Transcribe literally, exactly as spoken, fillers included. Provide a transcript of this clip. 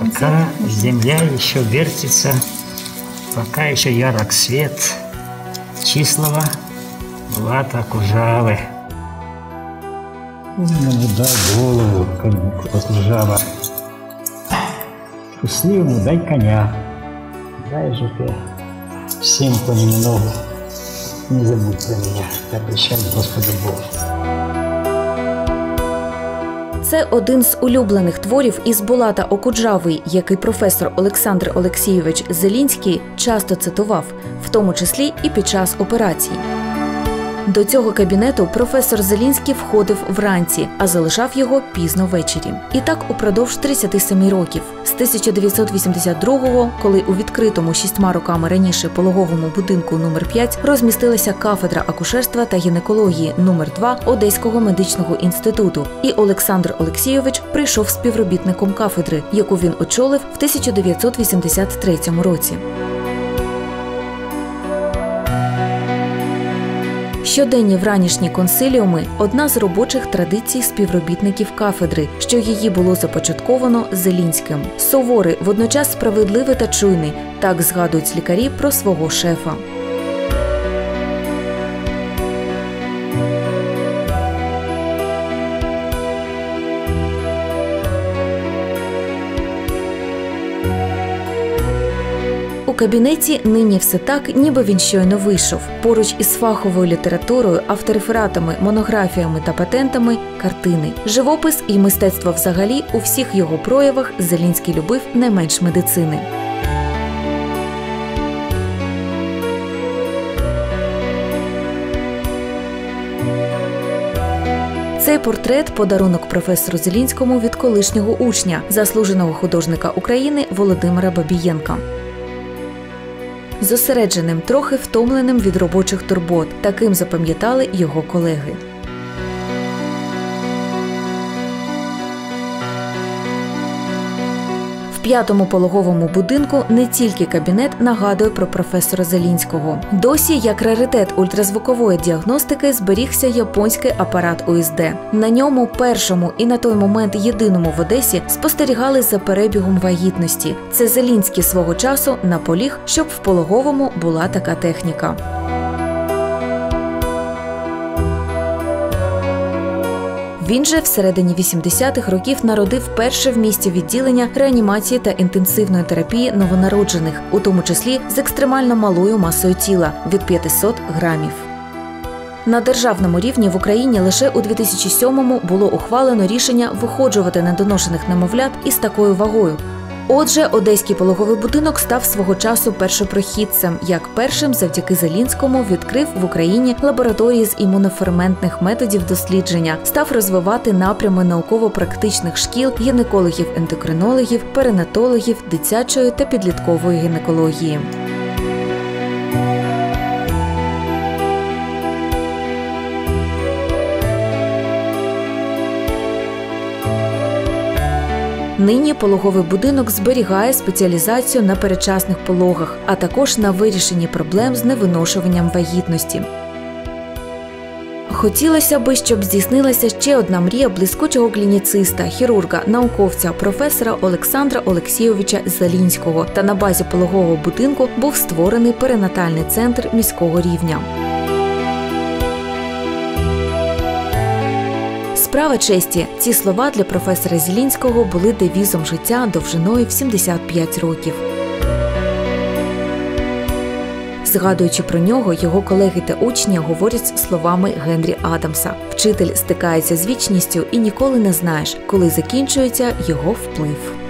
Пока земля еще вертится, пока еще ярок свет, Числова, Булата, Кужавы. Умному дай голову, коню Кужава. Трусливому дай коня. Дай же ты всем понемногу. Не забудь про меня, обещай Господу Богу. Це один з улюблених творів із Булата Окуджави, який професор Олександр Олексійович Зелінський часто цитував, в тому числі і під час операцій. До цього кабінету професор Зелінський входив вранці, а залишав його пізно ввечері. І так упродовж тридцяти семи років. З тисяча дев'ятсот вісімдесят другого, коли у відкритому шістьма роками раніше пологовому будинку номер п'ять розмістилася кафедра акушерства та гінекології номер два Одеського медичного інституту, і Олександр Олексійович прийшов співробітником кафедри, яку він очолив в тисяча дев'ятсот вісімдесят третьому році. Щоденні вранішні консиліуми – одна з робочих традицій співробітників кафедри, що її було започатковано Зелінським. Суворий, водночас справедливий та чуйний – так згадують лікарі про свого шефа. У кабінеті нині все так, ніби він щойно вийшов. Поруч із фаховою літературою, авторефератами, монографіями та патентами – картини. Живопис і мистецтво взагалі у всіх його проявах Зелінський любив не менш медицини. Цей портрет – подарунок професору Зелінському від колишнього учня, заслуженого художника України Володимира Бабієнка. Зосередженим, трохи втомленим від робочих турбот. Таким запам'ятали його колеги. В п'ятому пологовому будинку не тільки кабінет нагадує про професора Зелінського. Досі, як раритет ультразвукової діагностики, зберігся японський апарат У С Д. На ньому першому і на той момент єдиному в Одесі спостерігали за перебігом вагітності. Це Зелінський свого часу наполіг, щоб в пологовому була така техніка. Він же всередині вісімдесятих років народив перше в місті відділення реанімації та інтенсивної терапії новонароджених, у тому числі з екстремально малою масою тіла – від п'ятисот грамів. На державному рівні в Україні лише у дві тисячі сьомому було ухвалено рішення виходжувати недоношених немовлят із такою вагою. Отже, Одеський пологовий будинок став свого часу першопрохідцем, як першим завдяки Зелінському відкрив в Україні лабораторії з імуноферментних методів дослідження, став розвивати напрями науково-практичних шкіл гінекологів-ендокринологів, перинатологів, дитячої та підліткової гінекології. Нині пологовий будинок зберігає спеціалізацію на передчасних пологах, а також на вирішенні проблем з невиношуванням вагітності. Хотілося б, щоб здійснилася ще одна мрія блискучого клініциста, хірурга, науковця, професора Олександра Олексійовича Зелінського. Та на базі пологового будинку був створений перинатальний центр міського рівня. Справа честі. Ці слова для професора Зелінського були девізом життя довжиною в сімдесят п'ять років. Згадуючи про нього, його колеги та учні говорять словами Генрі Адамса. Вчитель стикається з вічністю і ніколи не знаєш, коли закінчується його вплив.